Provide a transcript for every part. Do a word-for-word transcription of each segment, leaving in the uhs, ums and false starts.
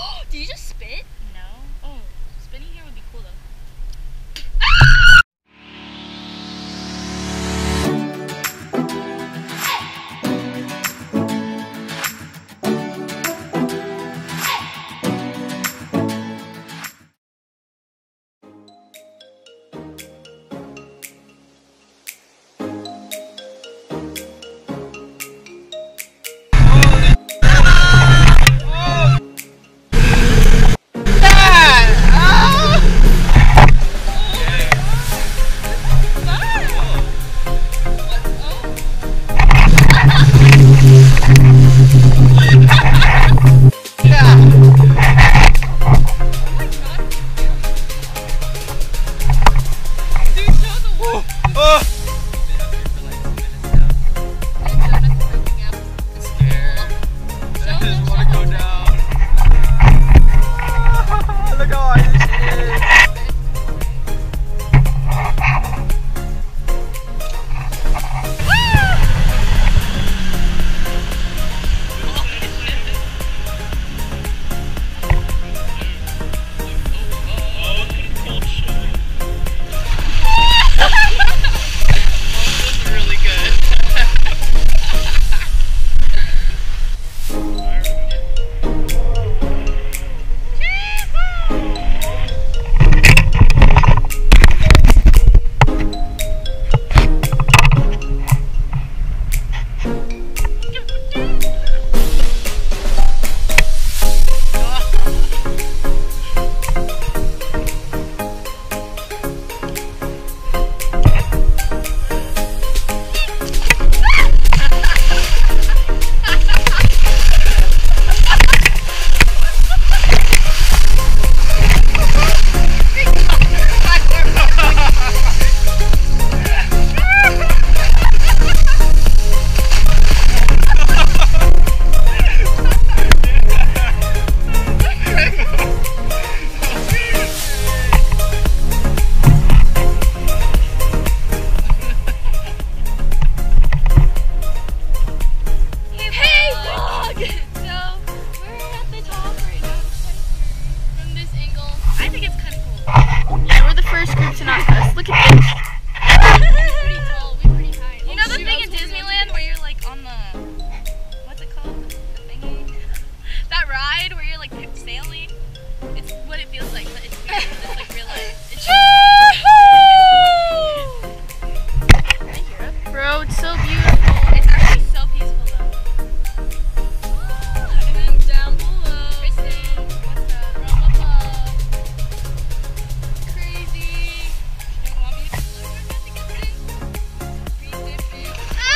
Do you just spit? No. Oh, spinning here would be cool though. Look at this. We're pretty tall. We're pretty high. You know the thing in Disneyland where you're like on the, what's it called? The thingy? That ride where you're like sailing? It's what it feels like, but it's weird because it's like real life. It's Can I hear it? Bro, it's so beautiful. It's actually so peaceful though. And then down below, Kristen, what's up? From above. Crazy. You want me to look where nothing gets in? Free dipping.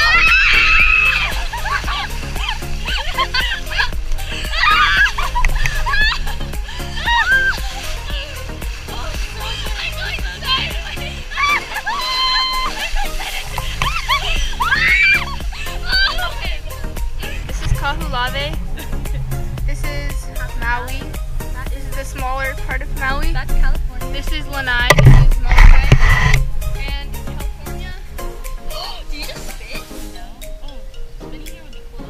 This is Kahulave. This is Maui. This is the smaller part of Maui. That's California. This is Lanai. This is Molokai. And California. Do you just spit? No. Oh, spinning here would be cool.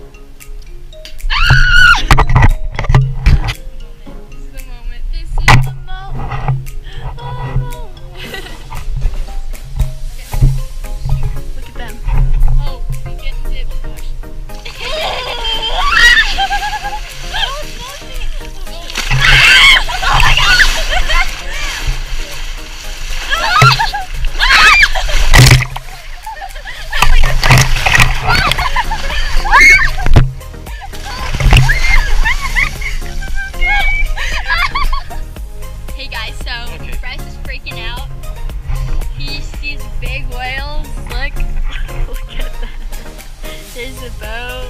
This is the moment. This is the moment. Oh. Look at them. Oh, we getting dipped. Gosh. Hey guys, so okay. Bryce is freaking out. He sees big whales. Look, look at that. There's a boat.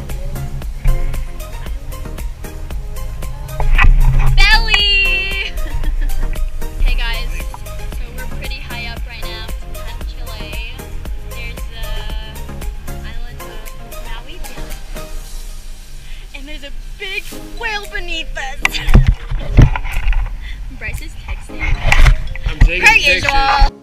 Belly! Hey guys, so we're pretty high up right now. It's kind of Chile. There's the island of Maui down. And there's a big whale beneath us. Bryce is texting. I'm taking Per usual.